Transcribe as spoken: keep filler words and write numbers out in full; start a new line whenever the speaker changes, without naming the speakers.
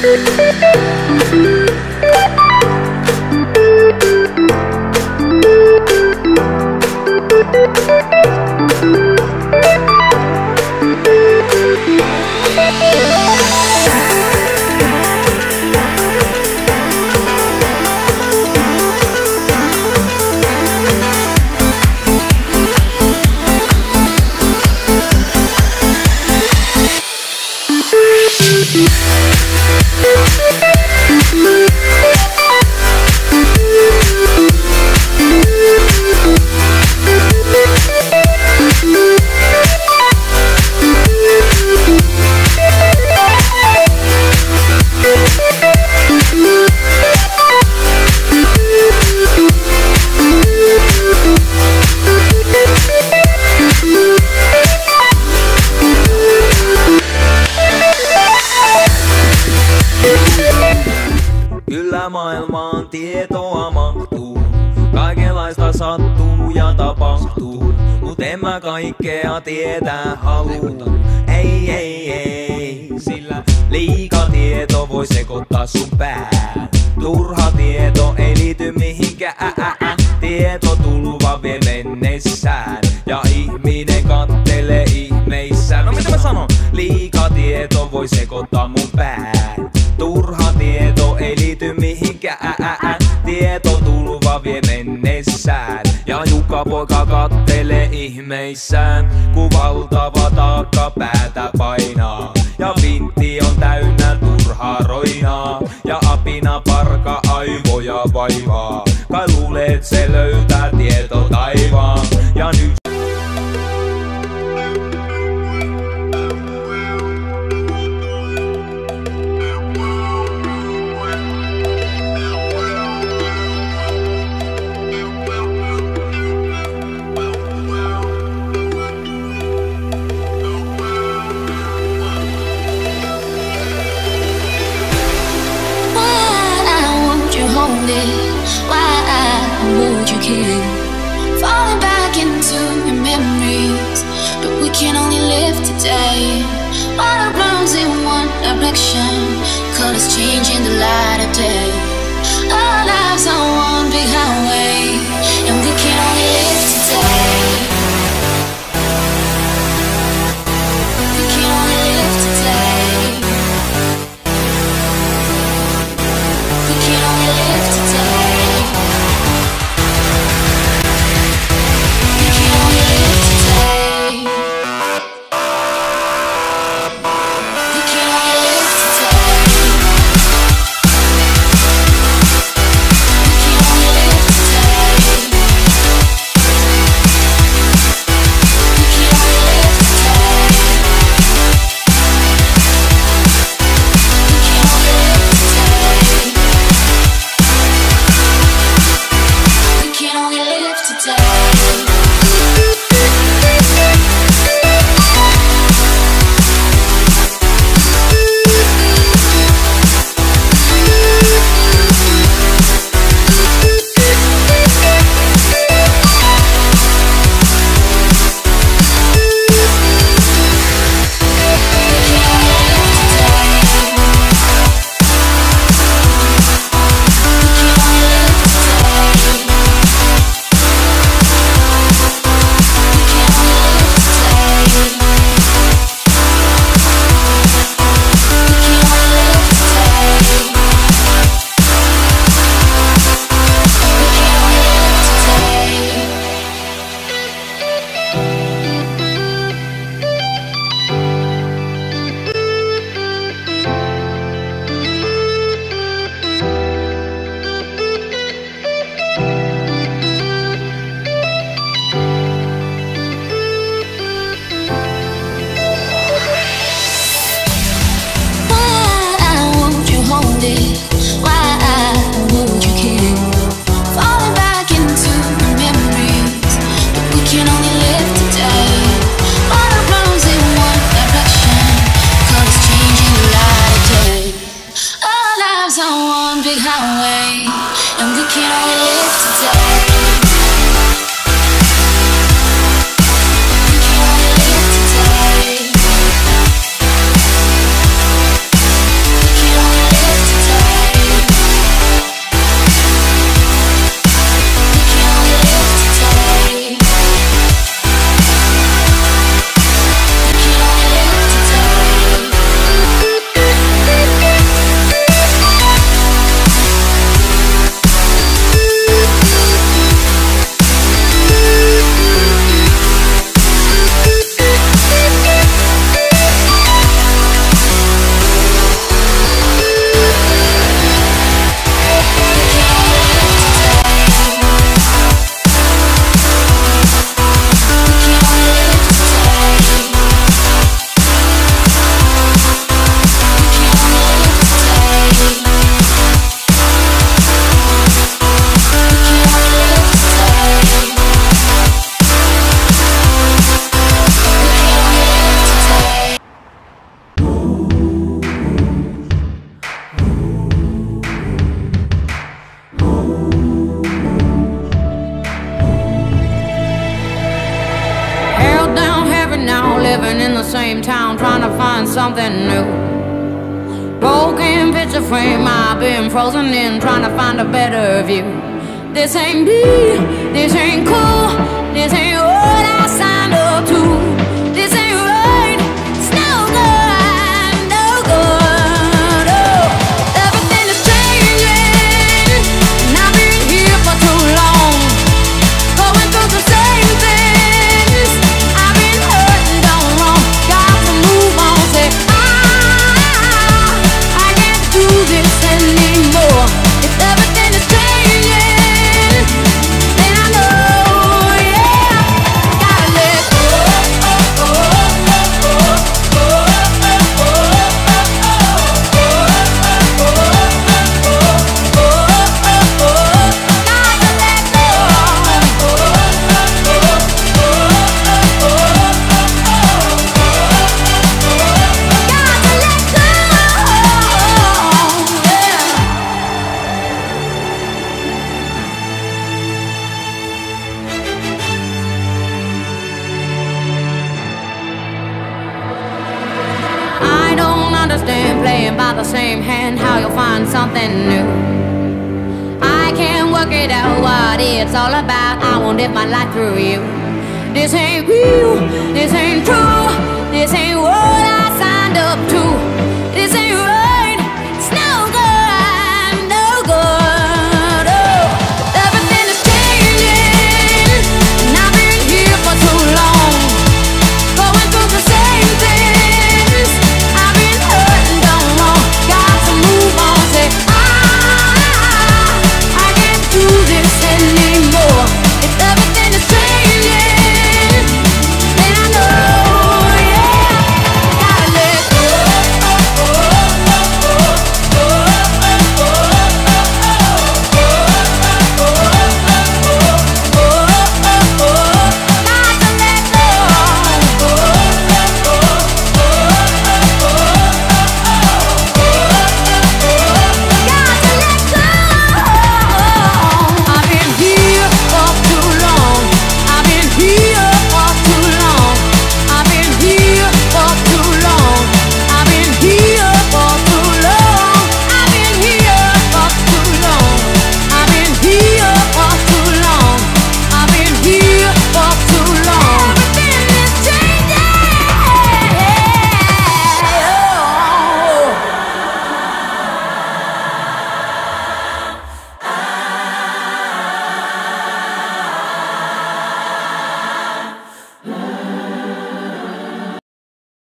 Kyllä maailmaan tietoa mahtuu, kaikenlaista sattuu ja tapahtuu, mut en mä kaikkea tietää haluu. Ei, ei, ei, sillä liika tieto voi sekoittaa sun pään. Turha tieto ei liity mihinkään, tieto tulva vie mennessään ja ihminen kattelee ihmeissään. No mitä mä sanon? Liika tieto voi sekoittaa mun pään. Turha tieto ei liity mihinkään, tieto tulva vie mennessään ja Jukka poika kattelee ihmeissään, kun valtava taakka päätä painaa ja vintti on täynnä turhaa roinaa ja apina parka aivoja vaivaa. Kai luulet se löytää tieto taivaan ja nyt
why would you care? Falling back into your memories, but we can only live today. Water blows in one direction, colors change in the light of day. Our lives are one big highway, and we can only live today. We can only live today. We can only live today. We can only live today. We can only live today.
find something new. Broken picture frame, I've been frozen in, trying to find a better view. This ain't me, this ain't cool, this ain't what I signed up to. This ain't right, it's no good, no good. Oh, everything is changing, and I've been here for too long, going through the same things. I've been hurt and done wrong, got to move on. Say I, I can't do this anymore. If everything is changing, then I know, yeah, gotta let go. I don't understand playing by the same hand, how you'll find something new. I can't work it out what it's all about. I won't live my life through you. This ain't real, this ain't true, this ain't what I signed up to.